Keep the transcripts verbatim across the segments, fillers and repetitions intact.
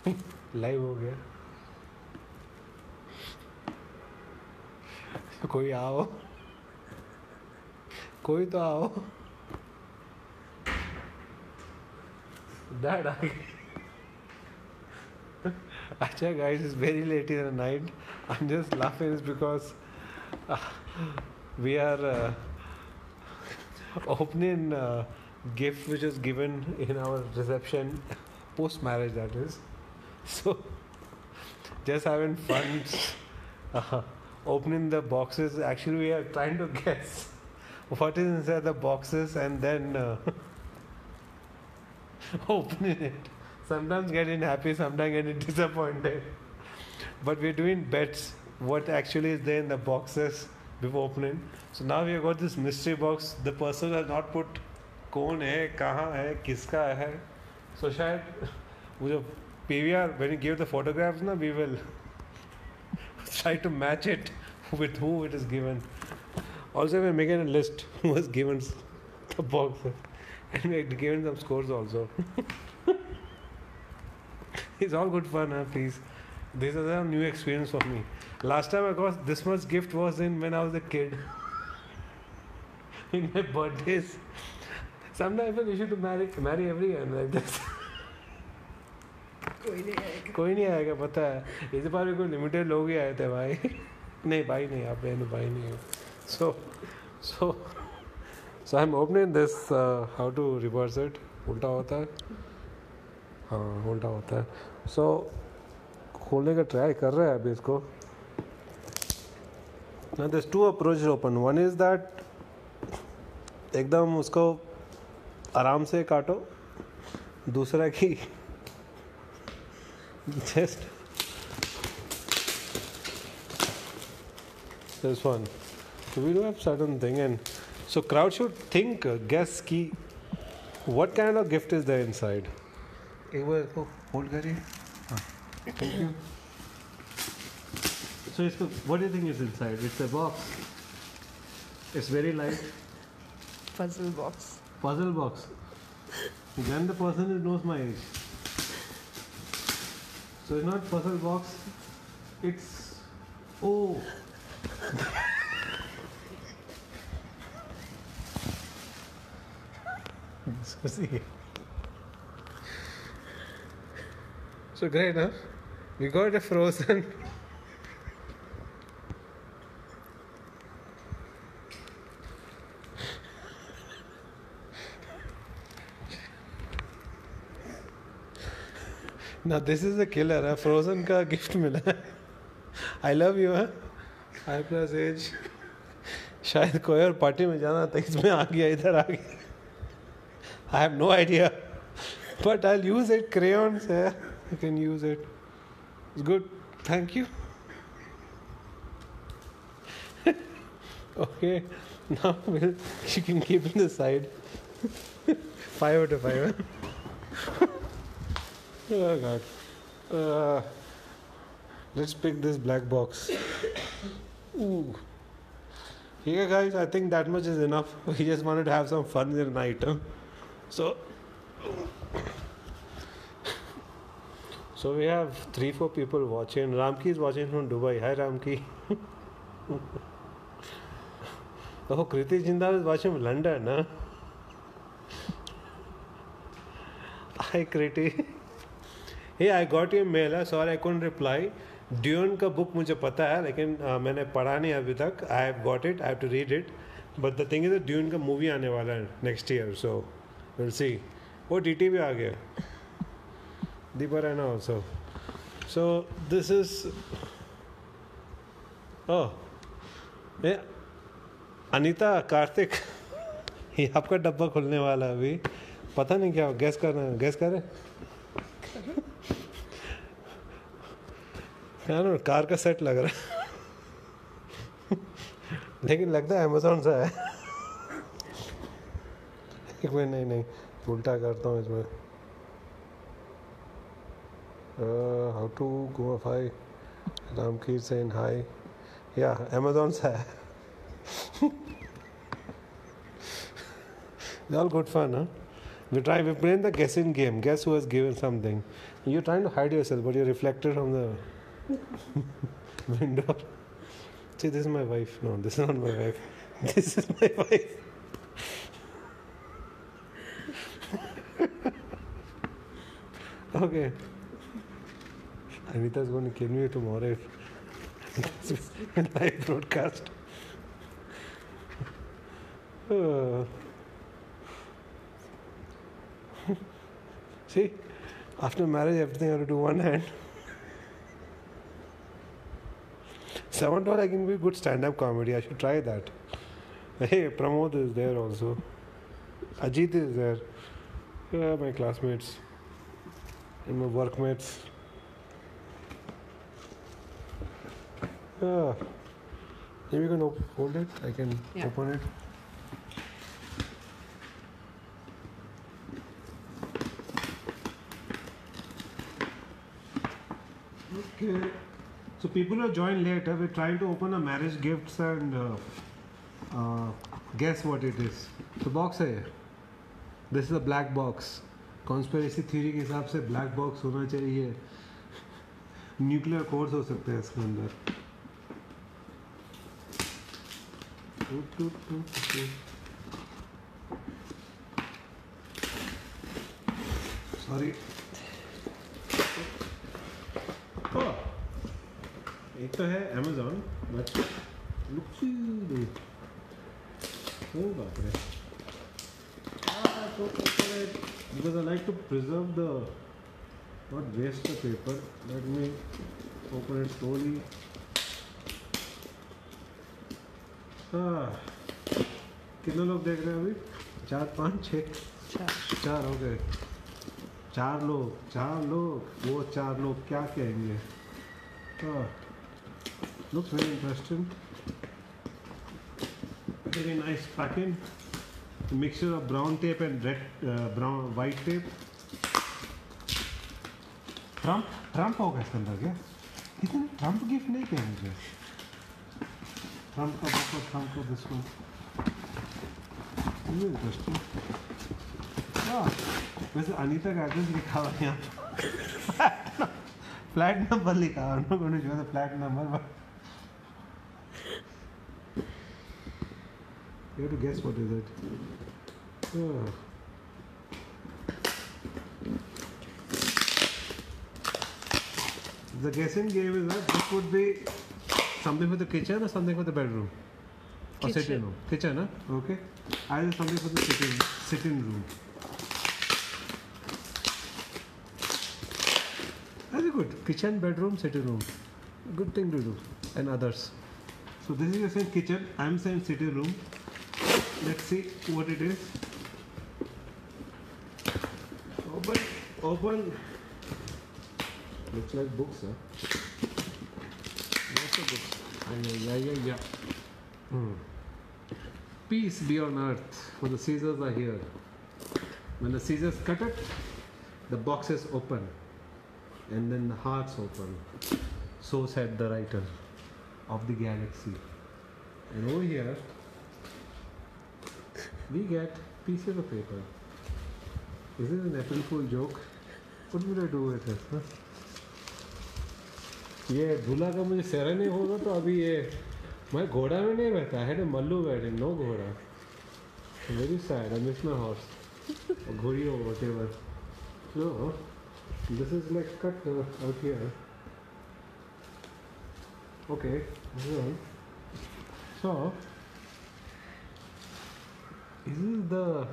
Live हो गया. कोई आओ, कोई तो आओ. Dad, I... Acha guys, it's very late in the night. I'm just laughing is because uh, we are uh, opening uh, gift which was given in our reception, post marriage that is. So just having fun uh, opening the boxes. Actually we are trying to guess what is inside the boxes and then uh, opening it. Sometimes getting happy, sometimes getting disappointed. But we're doing bets what actually is there in the boxes before opening. So now we have got this mystery box. The person has not put कौन है, कहाँ है, किसका है. So शायद वो जो P V R, when you give the photographs ना, we will try to match it with who it is given. Also we're making a list who was given the box. And we're given some scores also. It's all good fun, huh? Please. This is a new experience for me. Last time I got this much gift was in when I was a kid. In my birthdays. Sometimes I feel we should marry marry every year like this. कोई नहीं आएगा. कोई नहीं आएगा पता है. इस बार भी कोई लिमिटेड लोग ही आए थे भाई. नहीं भाई नहीं, आप बहन भाई नहीं हो. So, so, so I'm opening this. Uh, how to reverse it? उल्टा होता है. हाँ उल्टा होता है. So खोलने का ट्राई कर रहा है अभी इसको. Now there's two approaches open. One is that एकदम उसको आराम से काटो. दूसरा कि just this one. So we do have certain thing and so crowd should think, uh, guess कि what kind of gift is there inside. एक बार इसको होल्ड करिए. हाँ. Thank you. So इसको what do you think is inside? It's a box. It's very light. Puzzle box. Puzzle box. Then the person who knows my age. So it's not puzzle box. It's oh. So see. So great, huh? We got a frozen. Now this is the killer, huh? Frozen का gift मिला है. I love you, huh? I plus age. शायद कोई और party में जाना था, इसमें आ गया, इधर आ गया. I have no idea, but I'll use it. Crayons, yeah, you can use it. It's good. Thank you. Okay, now we'll, you can keep it in the side. Five out of five. Oh God. Uh, let's pick this black box. Ooh. Here, guys. I think that much is enough. We just wanted to have some fun in the night. Huh? So, so we have three, four people watching. Ramki is watching from Dubai. Hi, Ramki. Oh, Kriti Jindal is watching from London. Huh? Hi, Kriti. Hey, I got your mail. Huh? Sorry, I couldn't reply. Dune का book मुझे पता है, लेकिन uh, मैंने पढ़ा नहीं अभी तक. I have got it. I have to read it. But the thing is that Dune का movie आने वाला है next year. So. We'll see. Oh, D T भी आ गया. Deepa Raina also. So this is. Oh, yeah. Anita, Karthik. ये आपका डब्बा खुलने वाला है अभी. पता नहीं क्या. गैस करना है. गैस करें. क्या ना कार का सेट लग रहा है. लेकिन लगता है Amazon से है. एक मिनट. नहीं नहीं उल्टा करता हूँ इसमें. हाउ टू गो फाई. रामकीर सेन हाई. या Amazon से है. It's all good fun, huh? We're trying. We're playing the guessing game. Guess who has given something. You're trying to hide yourself, but you're reflected from the window. See, this is my wife. No, this is not my wife. This is my wife. Okay. Anita's going to kill me tomorrow if live broadcast. Uh. See, after marriage, everything I have to do one hand. Seven dollar I can be good stand-up comedy. I should try that. Hey, Pramod is there also. Ajit is there. Yeah, my classmates and my workmates. Yeah. Maybe you can op- hold it. I can Yeah. open it. Okay. So people who join later, we're trying to open a marriage gifts and uh, uh, guess what it is. So box है ये. This is a black box. Conspiracy theory के हिसाब से black box होना चाहिए. Nuclear codes हो सकते हैं इसके अंदर. Sorry. Oh. एक तो है Amazon, but look see. Oh बाप रे. Ah, so chocolate. Because I like to preserve the, not waste the paper. Let me open it slowly. Ah. कितने लोग देख रहे हैं अभी? चार, पाँच, छः. चार. चार हो गए. चार लोग, चार लोग. वो चार लोग क्या कहेंगे? Ah. Looks very interesting. Very nice packing. A mixture of brown tape and red, uh, brown, white tape. Trump, Trump होगा इसके अंदर क्या? कितने Trump गिफ्ट नहीं किया मुझे. Trump का बुक और Trump का this one. Very interesting. Ah, वैसे अनीता का एड्रेस लिखा हुआ है यहाँ. Flat number लिखा हुआ है. I'm not going to show the flat number, but you have to guess what is it. Oh. The guessing game is that this would be something for the kitchen or something for the bedroom? Or Kitchen. sitting room? Kitchen, huh? Okay. Either something for the sitting, sitting room. Very good. Kitchen, bedroom, sitting room. Good thing to do. And others. So this is your saying kitchen. I'm saying sitting room. Let's see what it is. Open, open. Looks like books, huh? Lots of books. Yeah, yeah, yeah, yeah. Hmm. Peace be on earth, for the Caesars are here. When the Caesars cut it, the boxes open, and then the hearts open. So said the writer of the galaxy. And over here, we get pieces of paper. Is this an April Fool joke? What would I do with this? Huh? ये दूल्हा का मुझे सेरा नहीं होगा तो अभी ये मैं घोड़ा में नहीं बैठा है मल्लू बैठे नो घोड़ा very sad I miss my horse घोड़ी हो whatever so this is like cut out here okay so this is the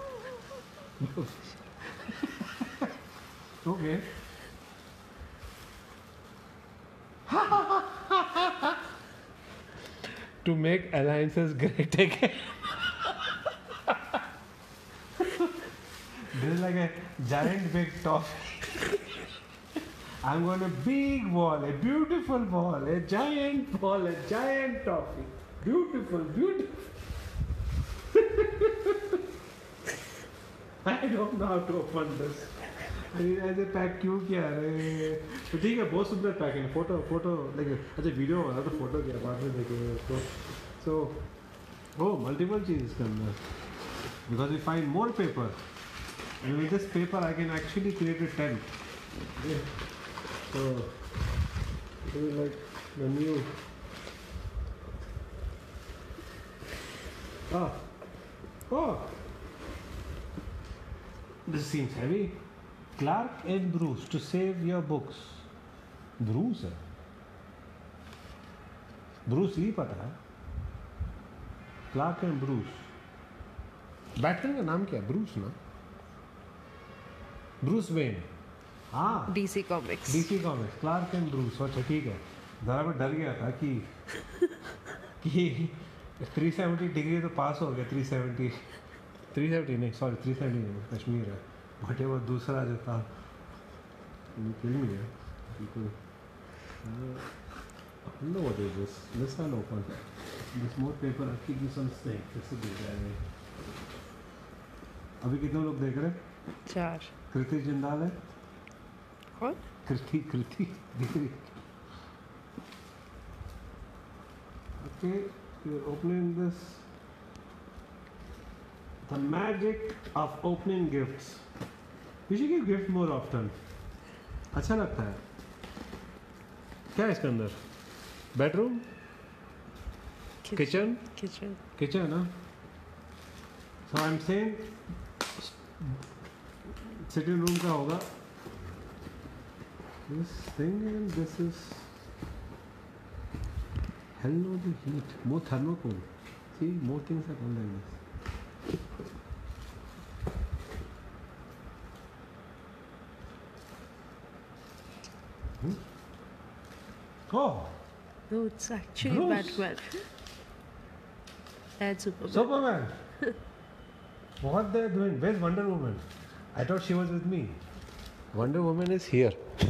okay. To make alliances great again. This is like a giant big toffee. I'm going to big ball, a beautiful ball, a giant ball, a giant toffee. Beautiful, beautiful. I don't know how to open this. ऐसे pack क्यों किया अरे तो ठीक है बहुत सुंदर packing photo photo like अच्छा वीडियो वाला तो फोटो किया बाद में देखेंगे उसको सो ओ मल्टीपल चीज़ इसके अंदर because we find more paper And with this paper, I can actually create a tent. Yeah. So, this is like the new. Ah. Oh. This seems heavy. Clark and Bruce to save your books. Bruce है. Bruce Lee पता है. Clark and Bruce. Batman का नाम क्या है? Bruce ना? Bruce Wayne. हाँ. D C Comics. D C Comics. Clark and Bruce. अच्छा ठीक है. ज़रा मैं डर गया था कि कि three seventy डिग्री तो पास हो गया. three seventy three seventy नहीं, सॉरी three seventy नहीं, कश्मीर है. बट वो दूसरा जो था निकल नहीं है. बिल्कुल. I don't know what is this. This one open. This more paper. I keep this on staying. कैसे देख रहा है? अभी कितने लोग देख रहे हैं? चार. कृति जिंदाल है. कौन? कृति कृति दिख रही. Okay, you're opening this. The magic of opening gifts. You should give gift more often. अच्छा लगता है. क्या है इसके अंदर? बेडरूम? किचन? Kitchen. किचन ना? So I'm saying sitting room का होगा. This thing and this is hello the heat. More thermocol. See, more things are done like this. Hmm? Oh, No, it's actually Bruce. Batman. And Superman. Superman. What they're doing? Where's Wonder Woman? I thought she was with me. Wonder Woman is here.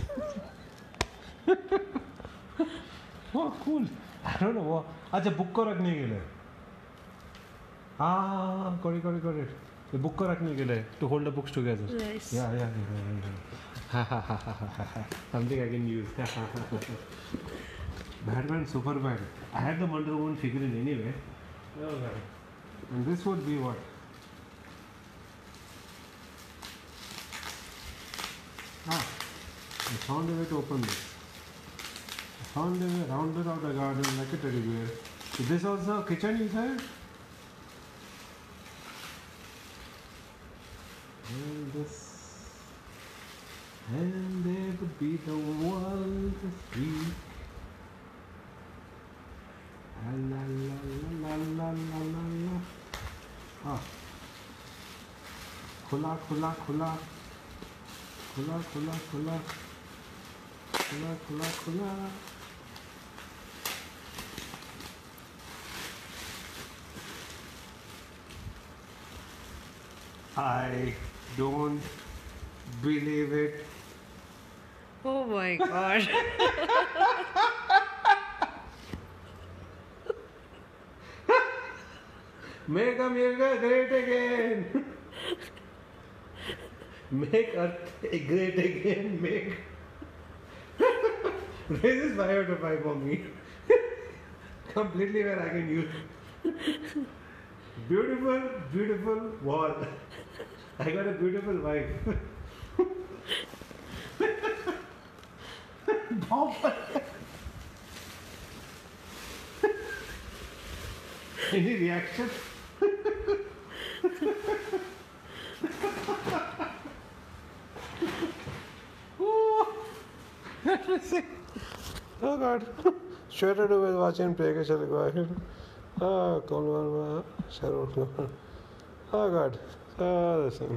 Oh, cool. I don't know what. अच्छा book को रखने के लिए. हाँ, got it, got it, got it. ये book को रखने के लिए to hold the books together. Nice. Yeah, yeah, yeah, yeah, yeah. Something I can use. Batman, Superman. I had the Wonder Woman figurine anyway. Okay. And this would be what? Ah, I found a way to open this. I found a way rounded out the garden like a teddy bear. Is this also a kitchen inside? And this, and there could be the world to see. La la la la la la la la. Ah. खुला खुला खुला खुला खुला खुला खुला खुला खुला. I don't believe it. Oh my god. Make America great again. Make Earth great again. Make. This is five out of five for me. Completely where I can use. Beautiful, beautiful wall. I got a beautiful wife. Any reaction? Oh God. Straight to do with watching play के चले गए. Ah, कौन वाला Sharon. Oh God. Ah, listen.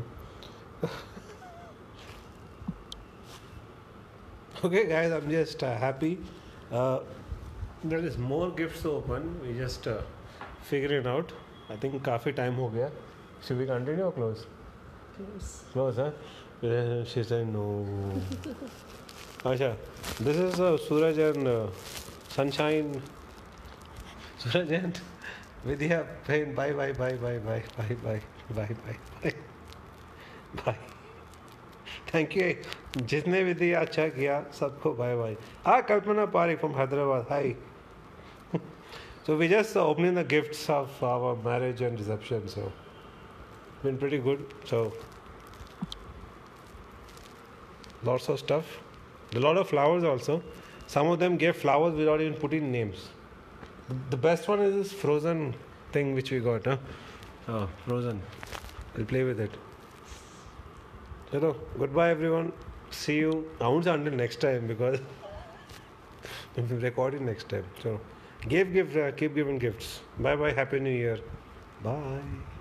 Okay, guys, I'm just uh, happy. Uh, there is more gifts to open. We just uh, figure it out. I think काफी time हो गया. Should we continue or close? Close. Close, huh? Yeah, she said no. Asha, this is uh, Suraj and uh, Sunshine. Suraj and Vidya saying bye bye bye bye bye bye bye bye bye bye bye. Thank you. जिसने भी दिया अच्छा किया सबको bye bye. Ah, Kalpana Parikh from Hyderabad. Hi. So we just uh, opening the gifts of our marriage and reception. So been pretty good. So Lots of stuff. A lot of flowers also. Some of them gave flowers without even putting names. The best one is this frozen thing which we got. Huh? Oh, frozen. We'll play with it. Chalo, goodbye everyone. See you. I won't say until next time because I'm recording next time. So, give, give, uh, keep giving gifts. Bye bye. Happy New Year. Bye.